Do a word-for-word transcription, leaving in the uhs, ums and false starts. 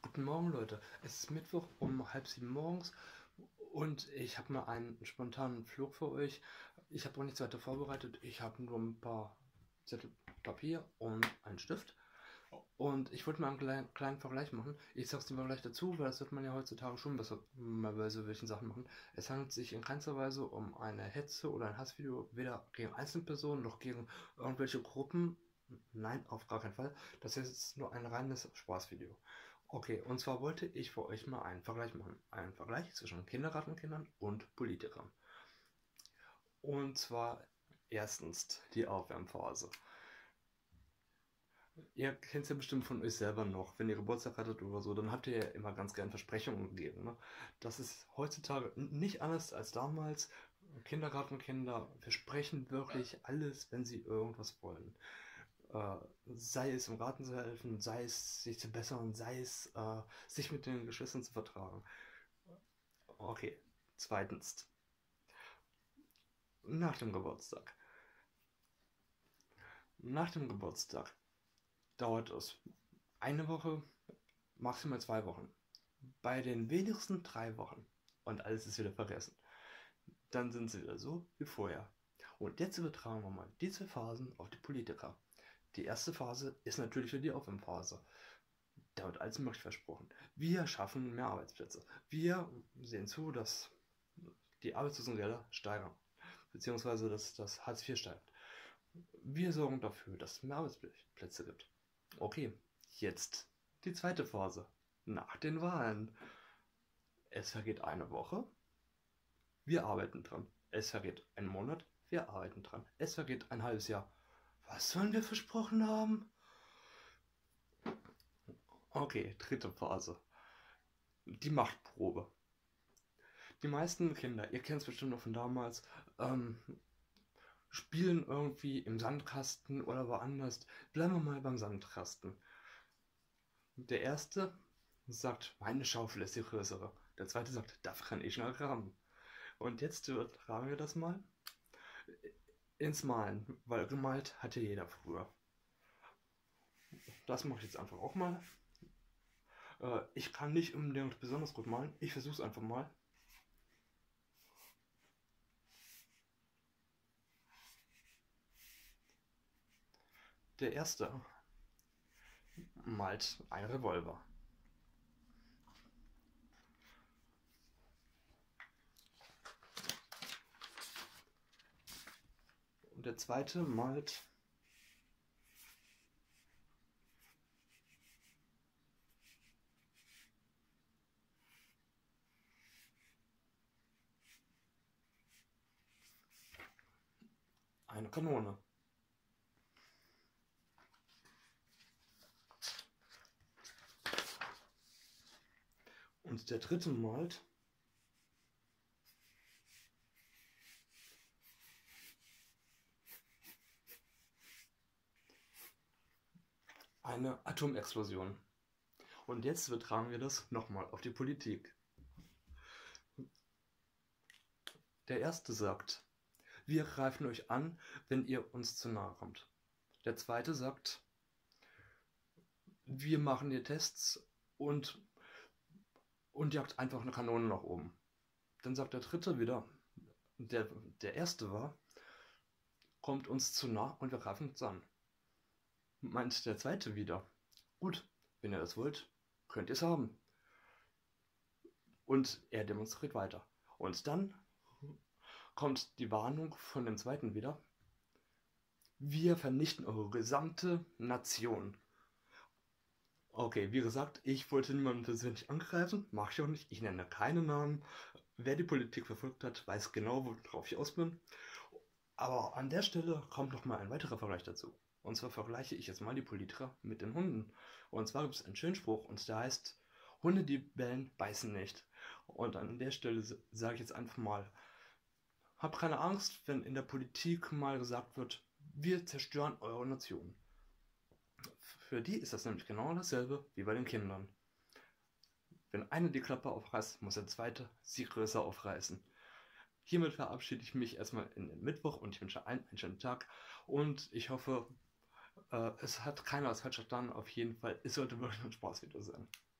Guten Morgen, Leute. Es ist Mittwoch um halb sieben morgens und ich habe mal einen spontanen Flug für euch. Ich habe auch nichts weiter vorbereitet. Ich habe nur ein paar Zettel Papier und einen Stift. Und ich wollte mal einen kleinen, kleinen Vergleich machen. Ich sag's dir mal gleich dazu, weil das wird man ja heutzutage schon besser mal bei so welchen Sachen machen. Es handelt sich in keinster Weise um eine Hetze oder ein Hassvideo, weder gegen Einzelpersonen noch gegen irgendwelche Gruppen. Nein, auf gar keinen Fall. Das ist jetzt nur ein reines Spaßvideo. Okay, und zwar wollte ich für euch mal einen Vergleich machen. Einen Vergleich zwischen Kindergartenkindern und Politikern. Und zwar erstens die Aufwärmphase. Ihr kennt es ja bestimmt von euch selber noch, wenn ihr Geburtstag hattet oder so, dann habt ihr ja immer ganz gern Versprechungen gegeben. Ne? Das ist heutzutage nicht anders als damals. Kindergartenkinder versprechen wirklich alles, wenn sie irgendwas wollen. Äh, sei es im Garten zu helfen, sei es sich zu bessern, sei es äh, sich mit den Geschwistern zu vertragen. Okay, zweitens, nach dem Geburtstag. Nach dem Geburtstag dauert es eine Woche, maximal zwei Wochen. Bei den wenigsten drei Wochen. Und alles ist wieder vergessen. Dann sind sie wieder so wie vorher. Und jetzt übertragen wir mal diese Phasen auf die Politiker. Die erste Phase ist natürlich für die Aufwärmphase. Da wird alles möglich versprochen. Wir schaffen mehr Arbeitsplätze. Wir sehen zu, dass die Arbeitslosengelder steigern. Beziehungsweise dass das Hartz vier steigt. Wir sorgen dafür, dass es mehr Arbeitsplätze gibt. Okay, jetzt die zweite Phase. Nach den Wahlen. Es vergeht eine Woche. Wir arbeiten dran. Es vergeht ein Monat. Wir arbeiten dran. Es vergeht ein halbes Jahr. Was sollen wir versprochen haben? Okay, dritte Phase. Die Machtprobe. Die meisten Kinder, ihr kennt es bestimmt noch von damals, ähm, spielen irgendwie im Sandkasten oder woanders. Bleiben wir mal beim Sandkasten. Der erste sagt, meine Schaufel ist die größere. Der zweite sagt, da kann ich schnell graben. Und jetzt übertragen wir das mal ins Malen, weil gemalt hatte jeder früher. Das mache ich jetzt einfach auch mal. Äh, ich kann nicht unbedingt besonders gut malen. Ich versuche es einfach mal. Der erste malt einen Revolver. Und der zweite malt eine Kanone. Und der dritte malt eine Atomexplosion. Und jetzt übertragen wir das nochmal auf die Politik. Der erste sagt, wir greifen euch an, wenn ihr uns zu nahe kommt. Der zweite sagt, wir machen hier Tests und, und jagt einfach eine Kanone nach oben. Dann sagt der dritte wieder, der, der erste war, kommt uns zu nah und wir greifen uns an. Meint der zweite wieder, gut, wenn ihr das wollt, könnt ihr es haben. Und er demonstriert weiter. Und dann kommt die Warnung von dem zweiten wieder. Wir vernichten eure gesamte Nation. Okay, wie gesagt, ich wollte niemanden persönlich angreifen, mache ich auch nicht. Ich nenne keine Namen. Wer die Politik verfolgt hat, weiß genau, worauf ich aus bin. Aber an der Stelle kommt noch mal ein weiterer Vergleich dazu. Und zwar vergleiche ich jetzt mal die Politiker mit den Hunden. Und zwar gibt es einen schönen Spruch und der heißt, Hunde, die bellen, beißen nicht. Und an der Stelle sage ich jetzt einfach mal, habt keine Angst, wenn in der Politik mal gesagt wird, wir zerstören eure Nation. Für die ist das nämlich genau dasselbe wie bei den Kindern. Wenn einer die Klappe aufreißt, muss der zweite sie größer aufreißen. Hiermit verabschiede ich mich erstmal in den Mittwoch und ich wünsche allen einen schönen Tag und ich hoffe, äh, es hat keiner was falsch verstanden. Auf jeden Fall, es sollte wirklich ein Spaßvideo sein.